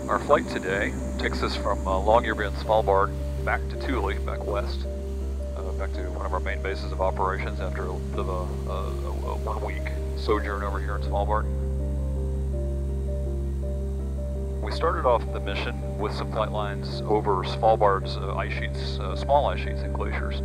Our flight today takes us from Longyearbyen, Svalbard, back to Thule, back west, back to one of our main bases of operations after a 1-week sojourn over here in Svalbard. We started off the mission with some flight lines over Svalbard's ice sheets, small ice sheets and glaciers.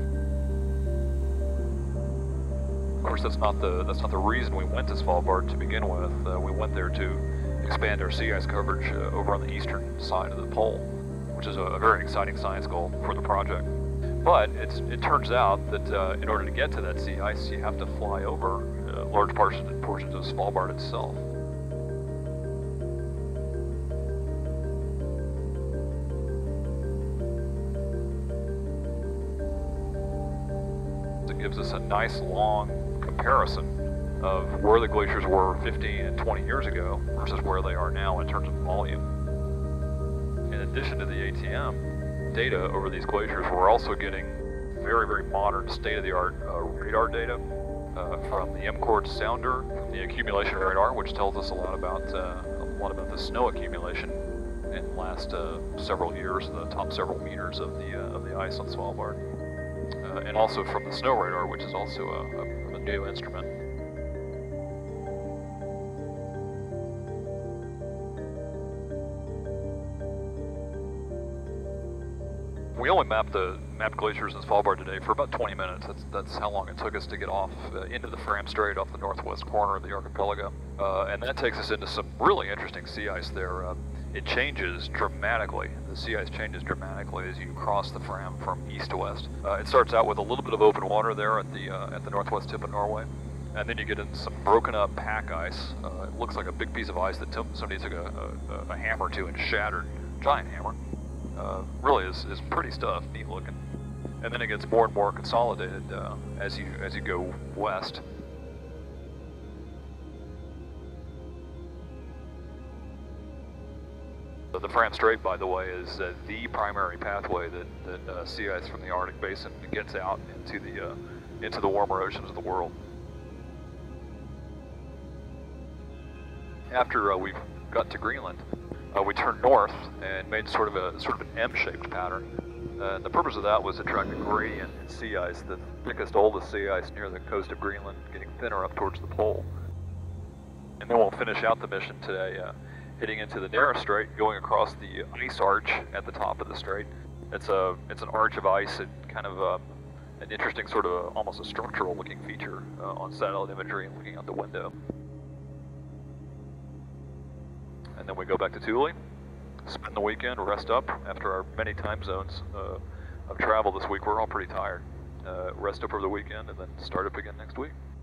Of course, that's not the reason we went to Svalbard to begin with. We went there to expand our sea ice coverage over on the eastern side of the pole, which is a very exciting science goal for the project. But it turns out that in order to get to that sea ice, you have to fly over large portions of Svalbard itself. It gives us a nice long comparison of where the glaciers were 15 and 20 years ago versus where they are now in terms of volume. In addition to the ATM data over these glaciers, we're also getting very, very modern, state-of-the-art radar data from the M-Chord sounder, from the accumulation radar, which tells us a lot about the snow accumulation in the last several years, the top several meters of the ice on Svalbard, and also from the snow radar, which is also a new instrument. We only mapped glaciers in Svalbard today for about 20 minutes. That's how long it took us to get off into the Nares Strait off the northwest corner of the archipelago. And that takes us into some really interesting sea ice there. It changes dramatically. The sea ice changes dramatically as you cross the Fram from east to west. It starts out with a little bit of open water there at the northwest tip of Norway. And then you get into some broken up pack ice. It looks like a big piece of ice that somebody took a hammer to and shattered, giant hammer. Really is pretty stuff, neat looking. And then it gets more and more consolidated as you go west. The Nares Strait, by the way, is the primary pathway that sea ice from the Arctic Basin gets out into the warmer oceans of the world. After we've got to Greenland, we turned north and made sort of an M-shaped pattern. And the purpose of that was to track the gradient in sea ice, the thickest, oldest sea ice near the coast of Greenland, getting thinner up towards the pole. And then we'll finish out the mission today, heading into the Nares Strait, going across the ice arch at the top of the strait. It's an arch of ice, and kind of an interesting sort of almost a structural looking feature on satellite imagery and looking out the window. And then we go back to Thule, spend the weekend, rest up after our many time zones of travel this week. We're all pretty tired. Rest up over the weekend and then start up again next week.